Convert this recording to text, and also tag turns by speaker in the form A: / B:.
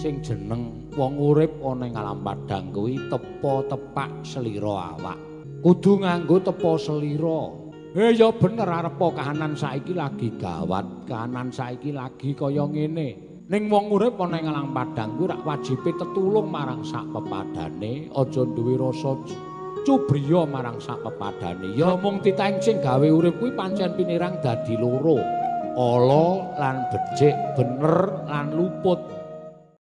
A: sing jeneng wong urip ana ing alam padang kuwi tepa-tepak selira awak. Kudu nganggo tepa selira. Ya bener arepa kahanan saiki lagi gawat, kahanan saiki lagi kaya ngene. Ning wong urip ana ing alam padang kuwi rak wajibe tetulung marang sak pepadane, aja duwe rasa cubriya marang sak pepadane. Ya mung titahing sing gawe urip kuwi pancen pinirang dadi loro. Ala lan becik, bener lan luput.